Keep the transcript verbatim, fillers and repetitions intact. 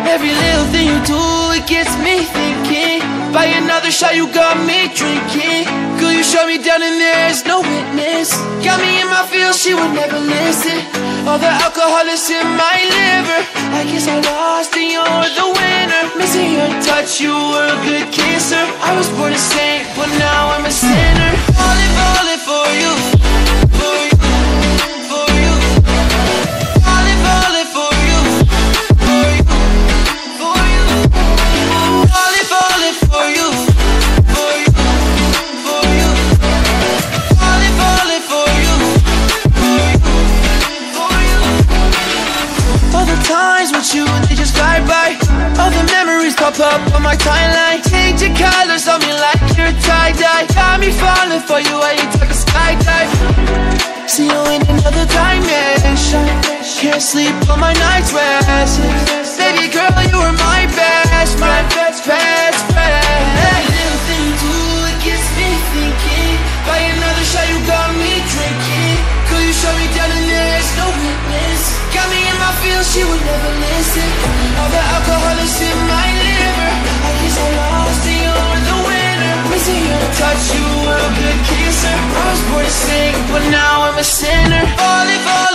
Every little thing you do, it gets me thinking. By another shot, you got me drinking. Girl, you shut me down and there's no witness. Got me in my feels, she would never listen. All the alcohol is in my liver. I guess I lost and you're the winner. Missing your touch, you were a good kisser. I was born a saint, but now I'm a sinner. Falling, falling for you, for you, for you. Falling, falling for you, for you, for you. Falling, falling for you, for you, for you. Falling, falling for you, for you, for you. All the times with you, they just fly by. All the memories pop up on my timeline. Change your colors on me like you're tie-dye. Got me falling for you while you take a skydive. See you in another dimension. Can't sleep on my night's rest. Baby girl, you were my best friend, best, best friend. Every little thing you do, it gets me thinking. By another shot, you got me drinking. Girl, you shut me down and there's no witness. Got me in my feels, she would never listen. All the alcohol is in my liver. I guess I lost and you're the winner. Missing your touch, you were a good kisser. I was born to sing, but now I'm a sinner. Falling, falling.